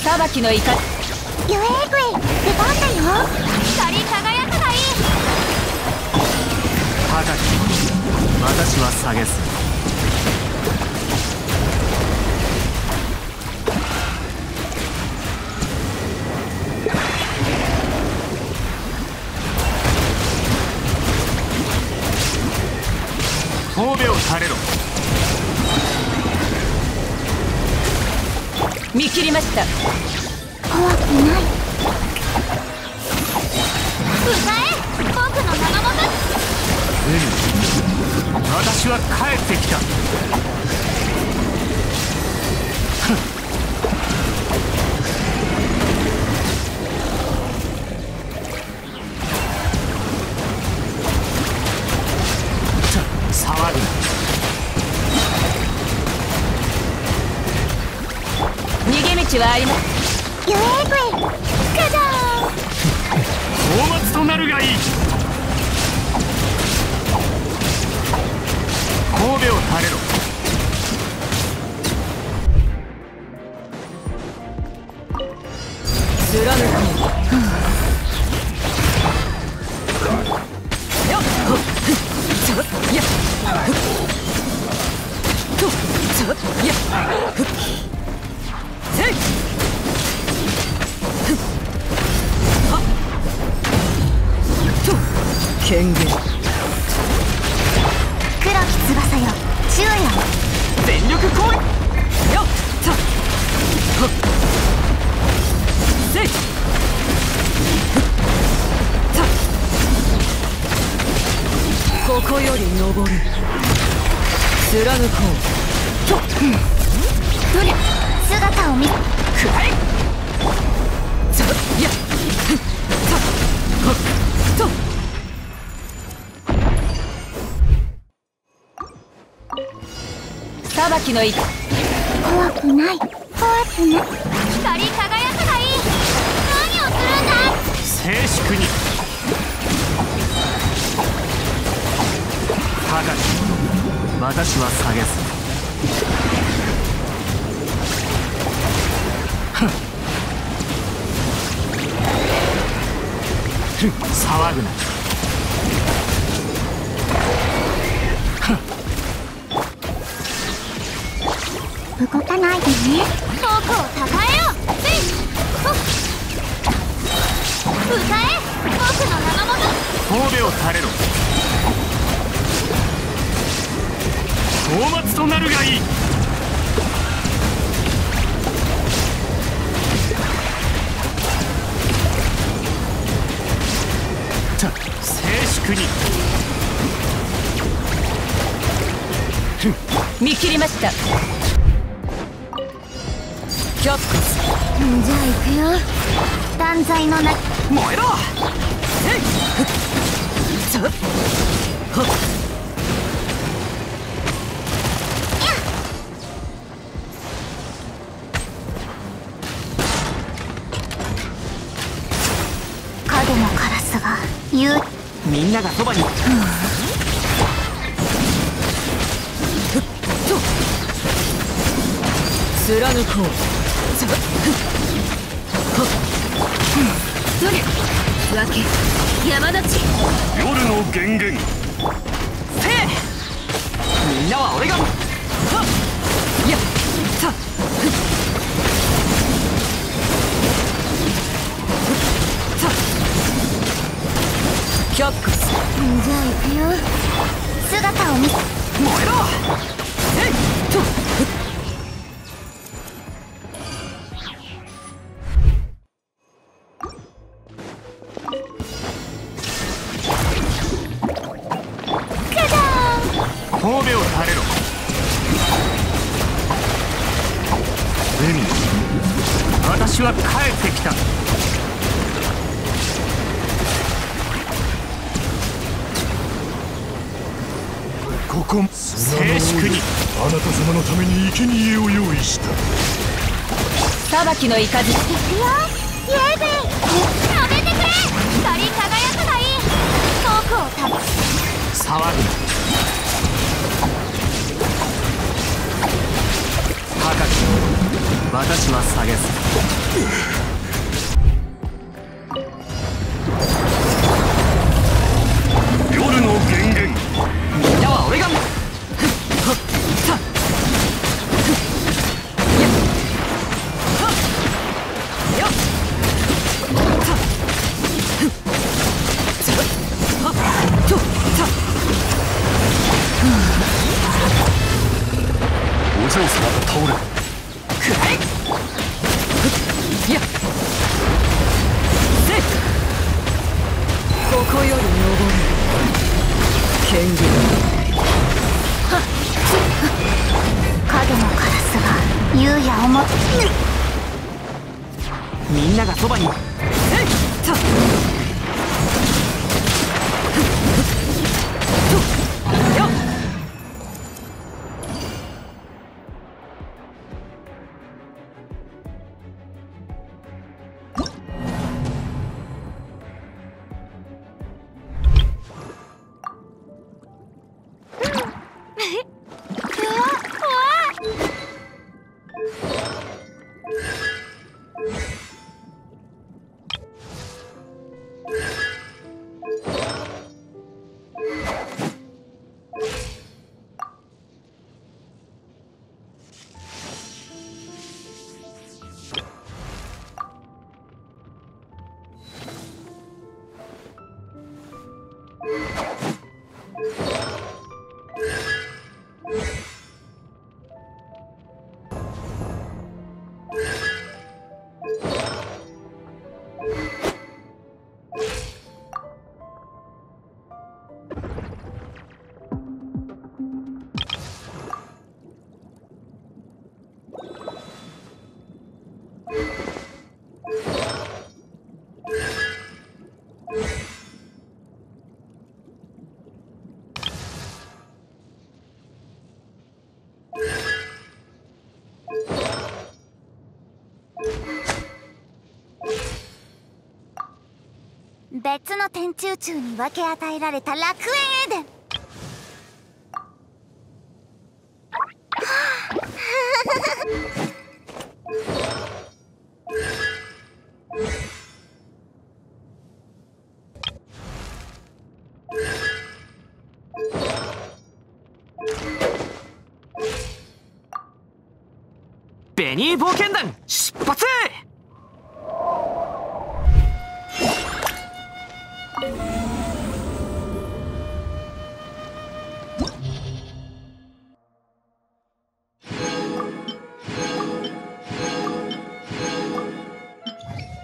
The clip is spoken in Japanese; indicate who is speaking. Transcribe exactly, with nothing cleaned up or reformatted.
Speaker 1: 裁きの怒り。
Speaker 2: ユエーグイ、出番だよ。光り輝くがいい。
Speaker 3: 高き私は下げす。神戸を垂れろ。
Speaker 1: 見切りました。
Speaker 2: 怖くない。歌え、僕の名のもと。
Speaker 3: うん、私は帰ってきた。騒ぐな。
Speaker 1: 逃げ道はあります。
Speaker 2: ユエーグイ、カジャー。
Speaker 3: 討伐となるがいい。神戸を垂れろ。
Speaker 1: 貫く。よっほっちょっやっとちょっやっふっせいはっと権限。
Speaker 2: 黒き翼よ、宙よ。
Speaker 1: 全力攻撃。よっとはっせいここより登る。貫こう。とっ
Speaker 2: どりゃ、姿を見。
Speaker 1: くらえ。ちょっやっふっさっはっと裁きのい。
Speaker 2: 怖くない、怖くない。光り輝くがいい。何をするんだ。
Speaker 3: 静粛に。高き私は下げす。騒ぐな。
Speaker 2: 動かないでね。僕をたたえよ。せいほっ歌え、僕の名のもと。
Speaker 3: 神戸を垂れろ。討伐となるがいい。た静粛に。
Speaker 1: 見切りました。却下す。
Speaker 2: じゃあ行くよ。断罪のな。
Speaker 1: 燃えろ。えいふっちょっはっ
Speaker 2: 影のカラスが言う。
Speaker 3: みんながそばに。
Speaker 1: ふっと貫こう。ちょっふっはっどりゃ分け山立ち。
Speaker 3: 夜の源源。
Speaker 1: せえみんなは俺がはっやっさふっさ却下す。
Speaker 2: じゃあ行くよ。姿を見。
Speaker 1: 燃えろ。えいとふっ
Speaker 3: 神戸を垂れろ。海私は帰ってきた。ここ静粛に。
Speaker 4: あなた様のために生贄を用意した。
Speaker 1: 裁きの雷。
Speaker 2: 行くよ。イエーグイ、やめてくれ。光り輝くがいい。僕をた。
Speaker 3: 騒ぐな。高き
Speaker 5: 私は下げず。
Speaker 3: 夜の源源、
Speaker 5: みんなは俺が
Speaker 3: お嬢様が倒れる。
Speaker 5: くらえやっせここより登る剣技
Speaker 2: 影のカラスが優也をも
Speaker 5: みんながそばに。せいさよっ
Speaker 2: 別の天中宙に分け与えられた楽園エデン。
Speaker 5: ベニー冒険団出発。